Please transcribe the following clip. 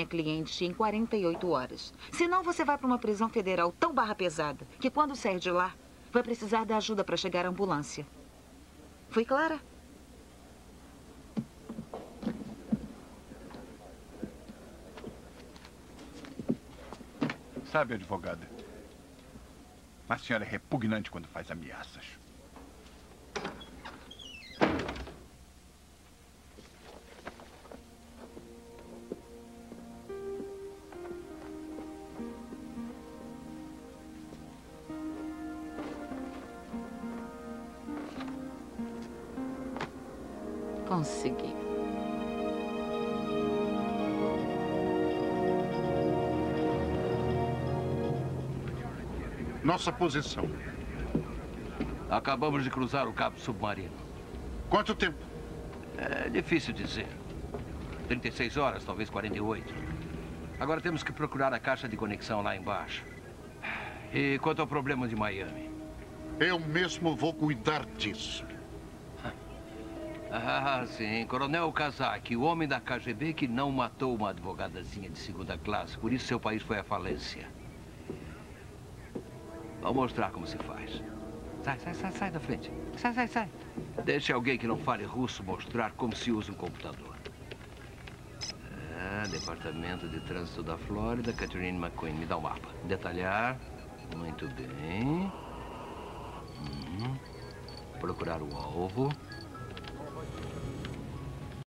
tinha cliente em 48 horas. Senão você vai para uma prisão federal tão barra pesada que quando sair de lá, vai precisar da ajuda para chegar à ambulância. Fui clara? Sabe, advogada, a senhora é repugnante quando faz ameaças. Consegui. Nossa posição. Acabamos de cruzar o cabo submarino. Quanto tempo? É difícil dizer. 36 horas, talvez 48. Agora temos que procurar a caixa de conexão lá embaixo. E quanto ao problema de Miami? Eu mesmo vou cuidar disso. Ah, sim. Coronel Kazak, o homem da KGB que não matou uma advogadazinha de segunda classe. Por isso seu país foi à falência. Vou mostrar como se faz. Sai da frente. Sai. Deixe alguém que não fale russo mostrar como se usa um computador. Departamento de Trânsito da Flórida, Catherine McQueen. Me dá o mapa. Detalhar. Muito bem. Procurar o alvo.